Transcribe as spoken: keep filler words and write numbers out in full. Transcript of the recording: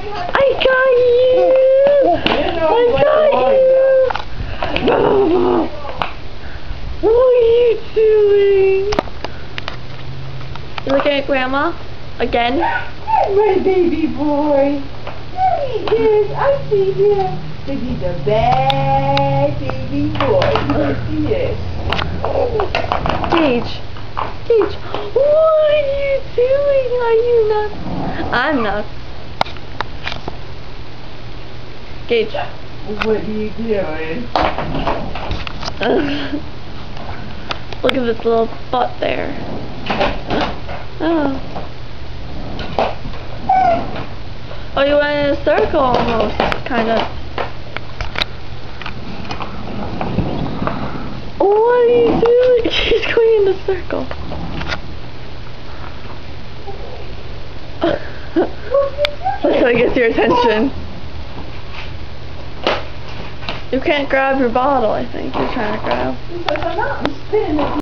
I got you! I got you! What are you doing? You looking at Grandma? Again? My baby boy. There he is. I see him. But he's a bad baby boy. Yes, he is. Gage. Gage. What are you doing? Are you nuts? I'm nuts. Gage. What are you doing? Look at this little butt there. Oh. Oh, you went in a circle almost, kind of. What are you doing? She's going in a circle. That's how it gets your attention. You can't grab your bottle, I think you're trying to grab. Because I'm not spinning it.